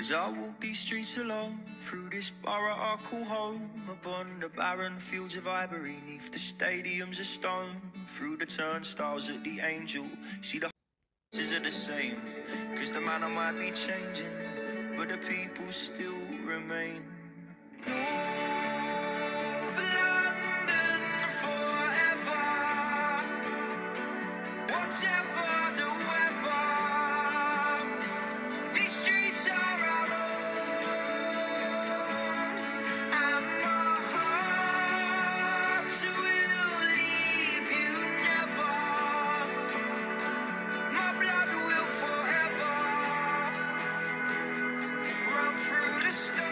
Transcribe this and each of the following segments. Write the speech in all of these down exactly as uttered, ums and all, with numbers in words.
As I walk these streets alone, through this borough I call home, upon the barren fields of ivory, neath the stadiums of stone, through the turnstiles at the Angel, see the faces are the same, cause the man I might be changing, but the people still remain. North London forever, whatever the weather, these streets are our own, and my heart will leave you never. My blood will forever run through the stone.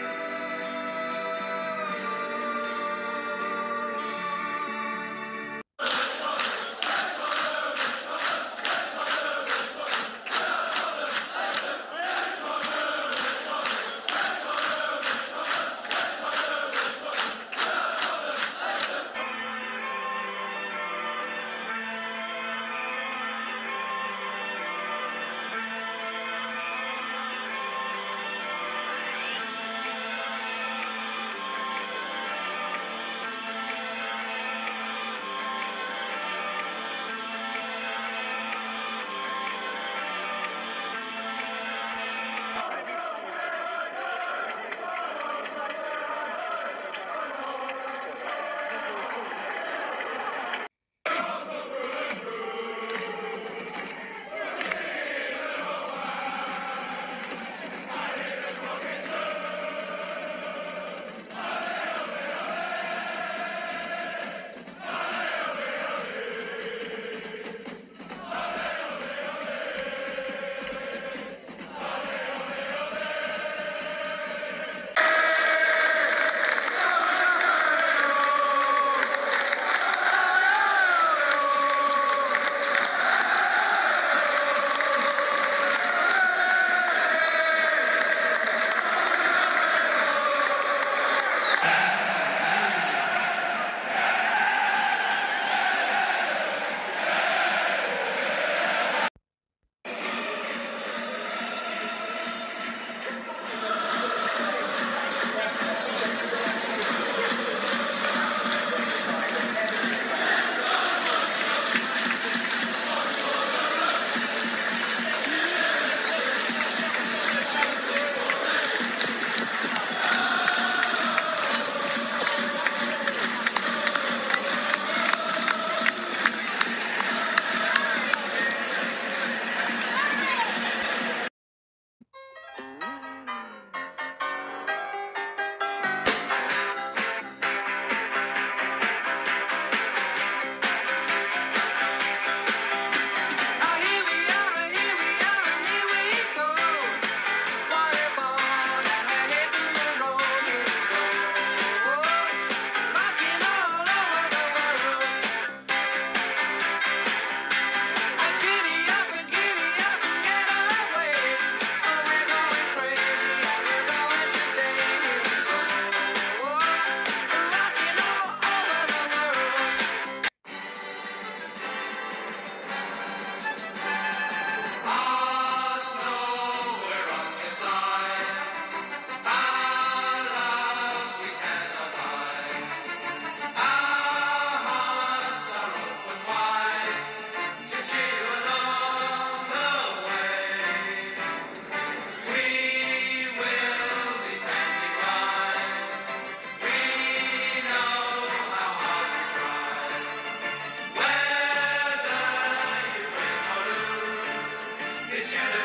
It's you.